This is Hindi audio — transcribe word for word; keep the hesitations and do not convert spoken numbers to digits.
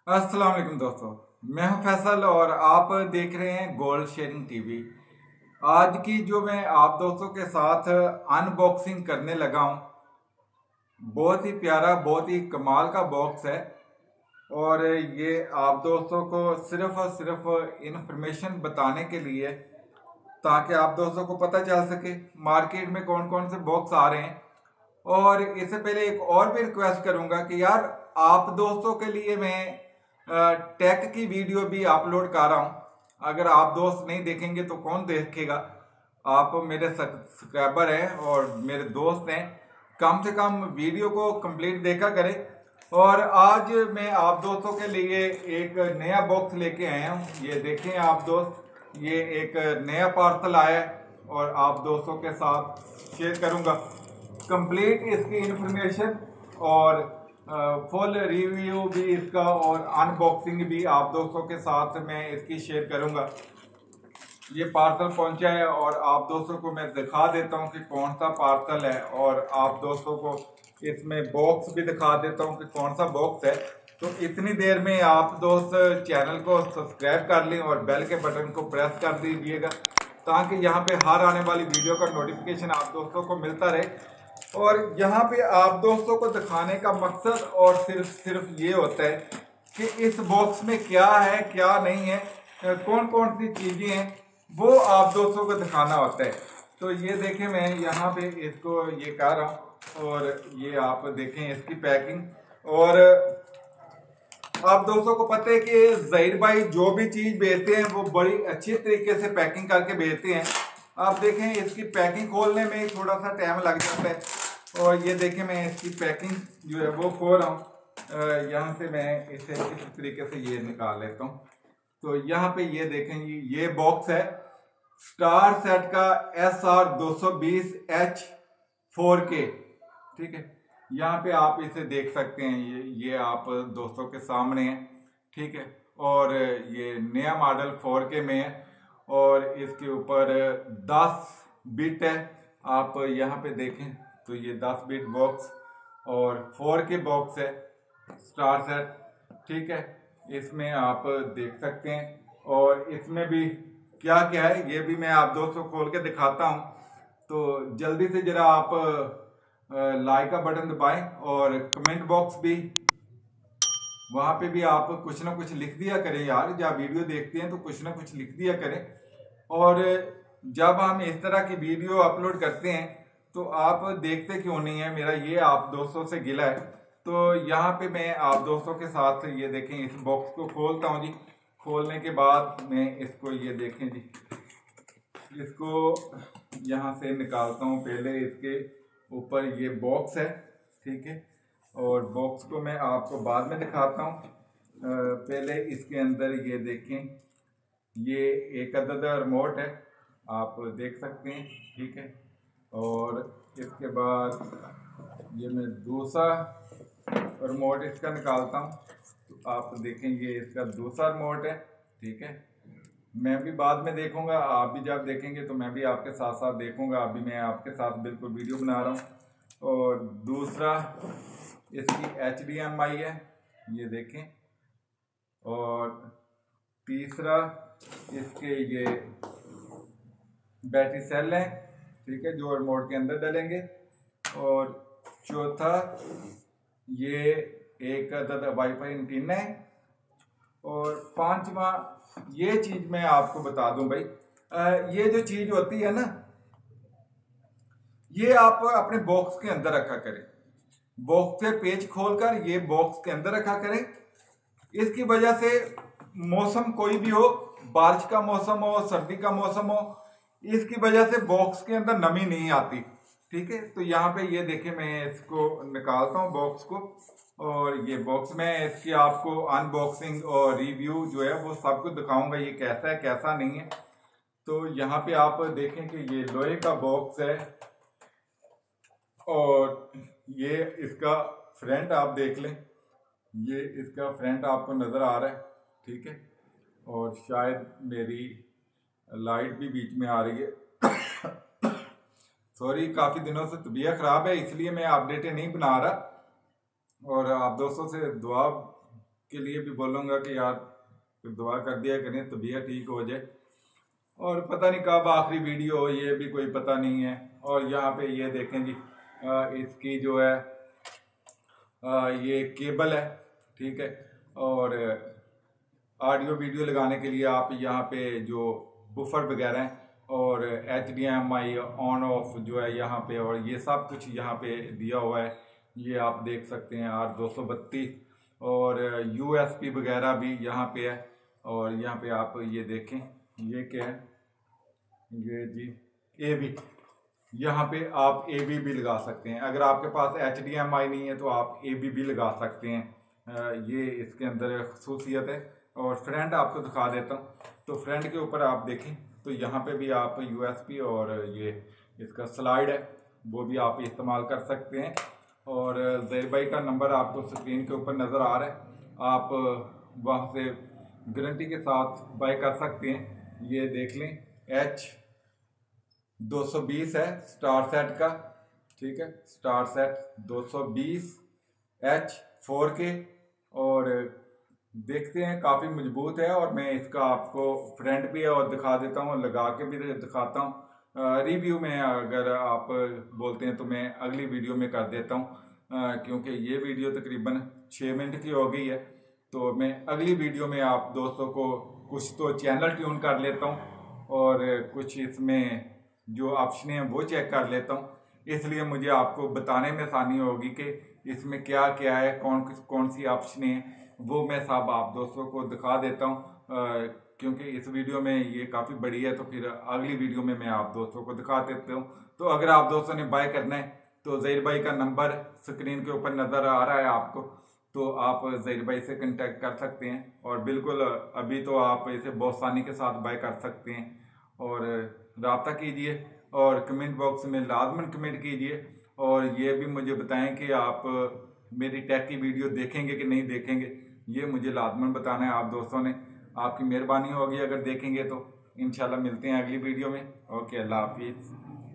अस्सलाम वालेकुम दोस्तों, मैं हूं फैसल और आप देख रहे हैं गोल्ड शेयरिंग टीवी। आज की जो मैं आप दोस्तों के साथ अनबॉक्सिंग करने लगा हूं, बहुत ही प्यारा, बहुत ही कमाल का बॉक्स है। और ये आप दोस्तों को सिर्फ और सिर्फ इंफॉर्मेशन बताने के लिए, ताकि आप दोस्तों को पता चल सके मार्केट में कौन कौन से बॉक्स आ रहे हैं। और इससे पहले एक और भी रिक्वेस्ट करूंगा कि यार, आप दोस्तों के लिए मैं टेक की वीडियो भी अपलोड कर रहा हूं। अगर आप दोस्त नहीं देखेंगे तो कौन देखेगा। आप मेरे सब्सक्राइबर हैं और मेरे दोस्त हैं, कम से कम वीडियो को कंप्लीट देखा करें। और आज मैं आप दोस्तों के लिए एक नया बॉक्स लेके आया हूं। ये देखें आप दोस्त, ये एक नया पार्सल आया है और आप दोस्तों के साथ शेयर करूंगा कंप्लीट इसकी इंफॉर्मेशन और फुल रिव्यू भी इसका, और अनबॉक्सिंग भी आप दोस्तों के साथ मैं इसकी शेयर करूंगा। ये पार्सल पहुंचा है और आप दोस्तों को मैं दिखा देता हूं कि कौन सा पार्सल है, और आप दोस्तों को इसमें बॉक्स भी दिखा देता हूं कि कौन सा बॉक्स है। तो इतनी देर में आप दोस्त चैनल को सब्सक्राइब कर लें और बेल के बटन को प्रेस कर दीजिएगा, ताकि यहाँ पे हर आने वाली वीडियो का नोटिफिकेशन आप दोस्तों को मिलता रहे। और यहाँ पे आप दोस्तों को दिखाने का मकसद और सिर्फ सिर्फ ये होता है कि इस बॉक्स में क्या है क्या नहीं है, कौन कौन सी चीजें हैं, वो आप दोस्तों को दिखाना होता है। तो ये देखें, मैं यहाँ पे इसको ये कर रहा हूँ और ये आप देखें इसकी पैकिंग। और आप दोस्तों को पता है कि ज़हीर भाई जो भी चीज बेचते हैं वो बड़ी अच्छी तरीके से पैकिंग करके बेचते हैं। आप देखें, इसकी पैकिंग खोलने में थोड़ा सा टाइम लग जाता है। और ये देखें, मैं इसकी पैकिंग जो है वो खोल रहा हूँ। यहाँ से मैं इसे इस तरीके से ये निकाल लेता हूँ। तो यहाँ पे ये देखें, ये बॉक्स है स्टार सेट का एस आर दो सौ बीस एच फोर के, ठीक है। यहाँ पे आप इसे देख सकते हैं, ये ये आप दोस्तों के सामने है, ठीक है। और ये नया मॉडल फोर के में है और इसके ऊपर दस बिट है। आप यहाँ पे देखें तो ये दस बिट बॉक्स और फोर के बॉक्स है स्टार सेट, ठीक है। इसमें आप देख सकते हैं और इसमें भी क्या क्या है ये भी मैं आप दोस्तों को खोल के दिखाता हूँ। तो जल्दी से जरा आप लाइक का बटन दबाएं और कमेंट बॉक्स भी, वहां पे भी आप कुछ ना कुछ लिख दिया करें यार। जब वीडियो देखते हैं तो कुछ ना कुछ लिख दिया करें। और जब हम इस तरह की वीडियो अपलोड करते हैं तो आप देखते क्यों नहीं है, मेरा ये आप दोस्तों से गिला है। तो यहाँ पे मैं आप दोस्तों के साथ ये देखें, इस बॉक्स को खोलता हूँ जी। खोलने के बाद मैं इसको ये देखें जी, इसको यहाँ से निकालता हूँ। पहले इसके ऊपर ये बॉक्स है, ठीक है। और बॉक्स को मैं आपको बाद में दिखाता हूँ। पहले इसके अंदर ये देखें, ये एक अदद रिमोट है, आप देख सकते हैं, ठीक है। और इसके बाद ये मैं दूसरा रिमोट इसका निकालता हूँ। तो आप देखें, ये इसका दूसरा रिमोट है, ठीक है। मैं भी बाद में देखूंगा, आप भी जब देखेंगे तो मैं भी आपके साथ साथ देखूंगा। अभी मैं आपके साथ बिल्कुल वीडियो बना रहा हूँ। और दूसरा इसकी एच डी एम आई है, ये देखें। और तीसरा इसके ये बैटरी सेल है, ठीक है, जो रिमोट के अंदर डलेंगे। और चौथा ये एक अदद वाईफाई एंटीना है। और पांचवा ये चीज मैं आपको बता दूं भाई, आ, ये जो चीज होती है ना, ये आप अपने बॉक्स के अंदर रखा करें। बॉक्स से पेज खोलकर ये बॉक्स के अंदर रखा करें। इसकी वजह से मौसम कोई भी हो, बारिश का मौसम हो, सर्दी का मौसम हो, इसकी वजह से बॉक्स के अंदर नमी नहीं आती, ठीक है। तो यहाँ पे ये देखें, मैं इसको निकालता हूँ बॉक्स को। और ये बॉक्स में इसकी आपको अनबॉक्सिंग और रिव्यू जो है वो सब कुछ दिखाऊंगा, ये कैसा है कैसा नहीं है। तो यहाँ पे आप देखें कि ये लोहे का बॉक्स है और ये इसका फ्रंट आप देख लें, ये इसका फ्रंट आपको नज़र आ रहा है, ठीक है। और शायद मेरी लाइट भी बीच में आ रही है सॉरी, काफ़ी दिनों से तबीयत ख़राब है, इसलिए मैं अपडेटें नहीं बना रहा। और आप दोस्तों से दुआ के लिए भी बोलूँगा कि यार दुआ कर दिया करें, तबीयत ठीक हो जाए। और पता नहीं कब आखिरी वीडियो हो, ये भी कोई पता नहीं है। और यहाँ पे ये देखें जी, आ, इसकी जो है आ, ये केबल है, ठीक है। और ऑडियो वीडियो लगाने के लिए आप यहाँ पे जो बुफर वगैरह हैं और H D M I on off जो है यहाँ पे, और ये सब कुछ यहाँ पे दिया हुआ है। ये आप देख सकते हैं आर दो सौ बत्तीस, और यू एस पी वगैरह भी यहाँ पे है। और यहाँ पे आप ये देखें, ये क्या है, ये जी ए बी, यहाँ पे आप ए बी भी लगा सकते हैं। अगर आपके पास एच डी एम आई नहीं है तो आप ए बी भी लगा सकते हैं। ये इसके अंदर खसूसियत है। और फ्रंट आपको दिखा देता हूँ। तो फ्रंट के ऊपर आप देखें तो यहाँ पे भी आप यू एस पी और ये इसका स्लाइड है वो भी आप इस्तेमाल कर सकते हैं। और ज़हीर भाई का नंबर आपको स्क्रीन के ऊपर नज़र आ रहा है, आप वहाँ से गारंटी के साथ बाय कर सकते हैं। ये देख लें, एच दो सौ बीस है स्टार सेट का, ठीक है, स्टार सेट दो सौ बीस एच फोर के। और देखते हैं काफ़ी मजबूत है। और मैं इसका आपको फ्रंट भी और दिखा देता हूँ, लगा के भी दिखाता हूँ। रिव्यू में अगर आप बोलते हैं तो मैं अगली वीडियो में कर देता हूँ, क्योंकि ये वीडियो तकरीबन छः मिनट की हो गई है। तो मैं अगली वीडियो में आप दोस्तों को कुछ तो चैनल ट्यून कर लेता हूँ और कुछ इसमें जो ऑप्शन हैं वो चेक कर लेता हूँ। इसलिए मुझे आपको बताने में आसानी होगी कि इसमें क्या क्या है, कौन कौन सी ऑप्शन हैं, वो मैं सब आप दोस्तों को दिखा देता हूँ। क्योंकि इस वीडियो में ये काफ़ी बड़ी है तो फिर अगली वीडियो में मैं आप दोस्तों को दिखा देता हूँ। तो अगर आप दोस्तों ने बाय करना है तो ज़हीर भाई का नंबर स्क्रीन के ऊपर नज़र आ रहा है आपको, तो आप ज़हीर भाई से कांटेक्ट कर सकते हैं। और बिल्कुल अभी तो आप इसे बहुत आसानी के साथ बाय कर सकते हैं। और रब्ता कीजिए और कमेंट बॉक्स में लाजमन कमेंट कीजिए। और ये भी मुझे बताएं कि आप मेरी टेक की वीडियो देखेंगे कि नहीं देखेंगे, ये मुझे लाजमन बताना है आप दोस्तों ने। आपकी मेहरबानी होगी अगर देखेंगे तो। इंशाल्लाह मिलते हैं अगली वीडियो में। ओके, अल्लाह हाफिज़।